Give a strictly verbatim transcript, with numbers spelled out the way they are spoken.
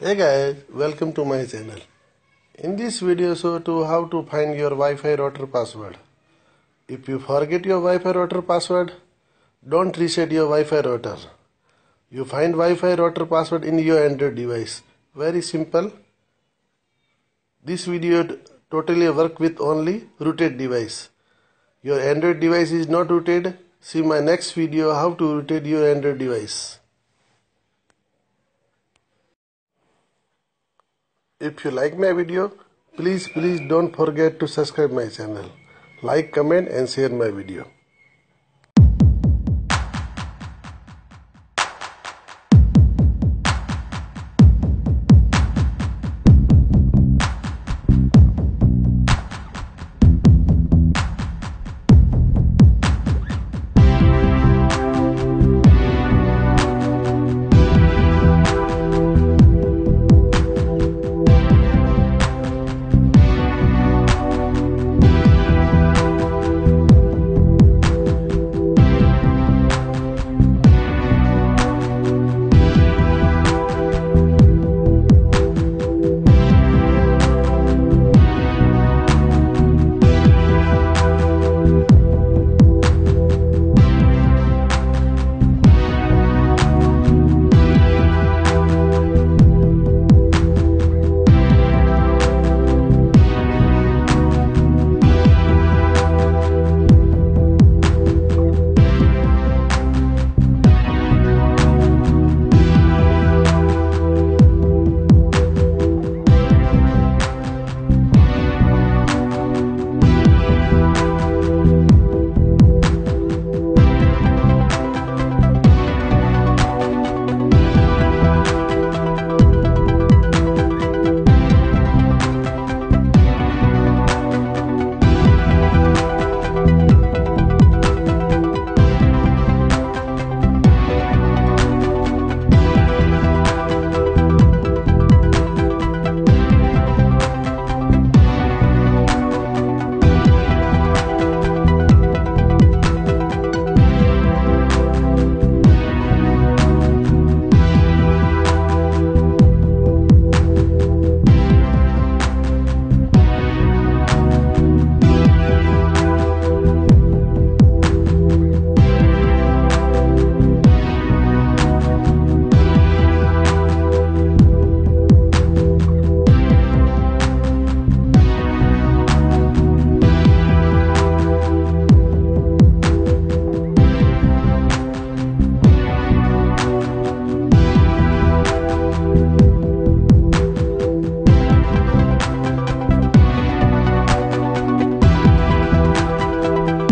Hey guys, welcome to my channel. In this video show to how to find your Wi-Fi router password. If you forget your Wi-Fi router password, don't reset your Wi-Fi router. You find Wi-Fi router password in your Android device. Very simple. This video totally work with only rooted device. Your Android device is not rooted. See my next video how to root your Android device. If you like my video, please please don't forget to subscribe my channel. Like, comment and share my video.